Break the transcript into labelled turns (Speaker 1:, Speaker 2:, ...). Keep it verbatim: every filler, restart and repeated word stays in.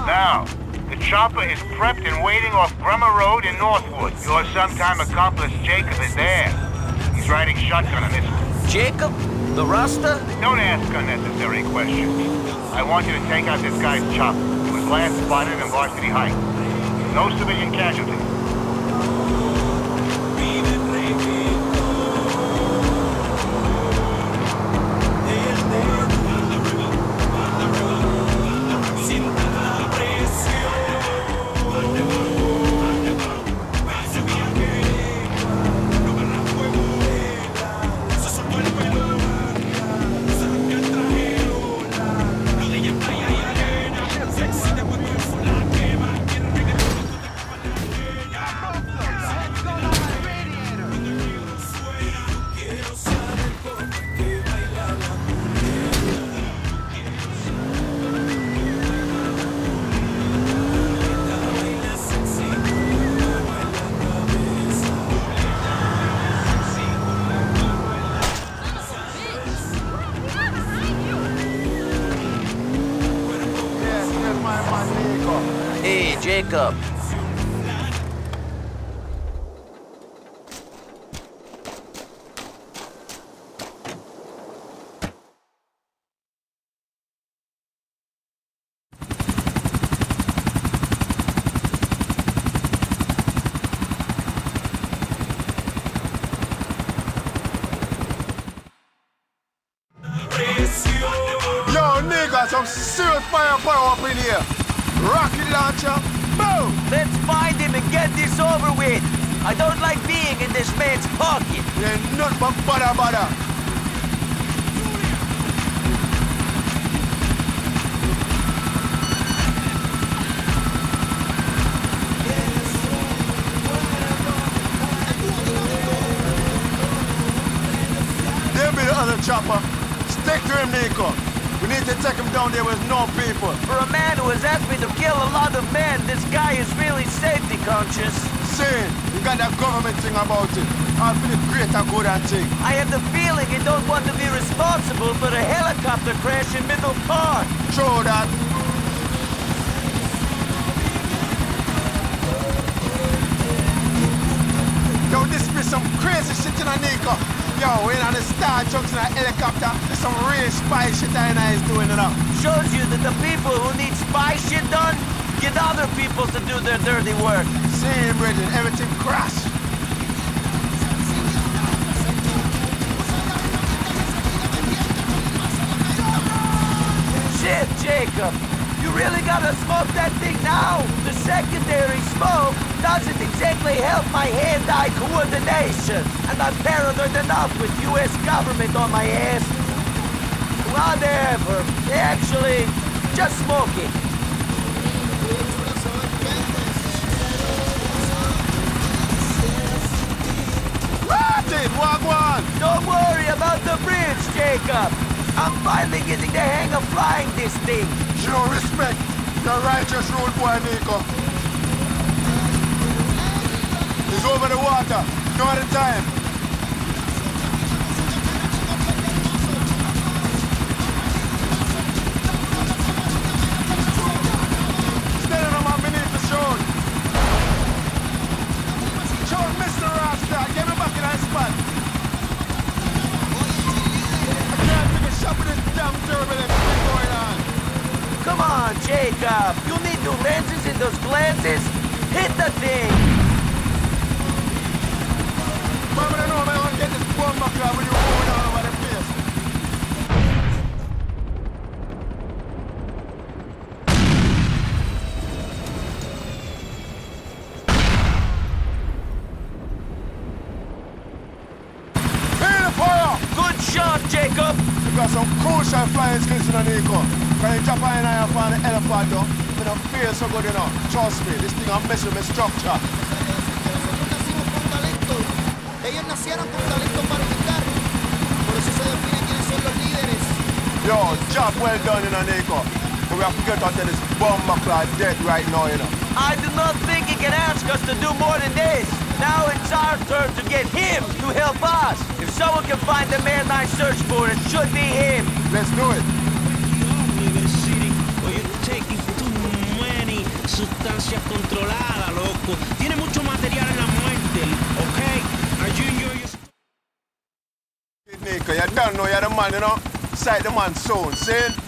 Speaker 1: Now, the chopper is prepped and waiting off Grummer Road in Northwood. Your sometime accomplice Jacob is there. He's riding shotgun on this one.
Speaker 2: Jacob? The Rasta?
Speaker 1: Don't ask unnecessary questions. I want you to take out this guy's chopper. He was last spotted in Varsity Heights. No civilian casualties.
Speaker 2: Hey, Jacob.
Speaker 3: Yo, nigga, some serious firepower up in here. Rocket launcher, boom!
Speaker 2: Let's find him and get this over with. I don't like being in this man's pocket.
Speaker 3: There ain't nothing but bada bada. There be the other chopper. Stick to him, Nico. We need to take him down there with no people.
Speaker 2: For a man who has asked me to kill a lot of men, this guy is really safety conscious.
Speaker 3: See, you got that government thing about it. All for the greater good and thing.
Speaker 2: I have the feeling you don't want to be responsible for the helicopter crash in Middle Park.
Speaker 3: True that. Yo, this be some crazy shit in a Nico. Yo, we in on the Star Junks in a helicopter. There's some real spy shit I is doing it up.
Speaker 2: Shows you that the people who need spy shit done get other people to do their dirty work.
Speaker 3: See, Bridget, everything crash.
Speaker 2: Shit, Jacob. You really gotta smoke that thing now? The secondary smoke doesn't exactly help my hand-eye coordination. And I'm paranoid enough with U S government on my ass. Whatever. Actually, just smoke it.
Speaker 3: Martin, walk one.
Speaker 2: Don't worry about the bridge, Jacob. I'm finally getting the hang of flying this thing.
Speaker 3: Show respect. You're righteous rude boy, Nico. He's over the water. No other time. Standing on my beneath the shore. Show Mister Rasta. Get me back in that spot. I can't take a shot with this damn turbulence thing going on.
Speaker 2: Come on, Jacob. You need new lenses in those glasses. Hit the thing.
Speaker 3: Mama, I know I want to get this bomb back when you're going all over the place. Hey, the fire!
Speaker 2: Good shot, Jacob.
Speaker 3: You got some crucial flying skills in the Nico. Can you jump in and I find the elephant though? You don't feel so good enough. Trust me, this thing I'm messing with my structure.
Speaker 4: Ellos nacieron con talento para dictar. Por eso se definen quiénes son los líderes.
Speaker 3: Yo, job well done in a Nico. But we have to get out of this bomb buckler dead right now, you know.
Speaker 2: I do not think he can ask us to do more than this. Now it's our turn to get him to help us. If someone can find the man I search for, it should be him.
Speaker 3: Let's do it.
Speaker 5: Oye, taking too many
Speaker 3: don't know you're the man, you know. Sight the man soon, see?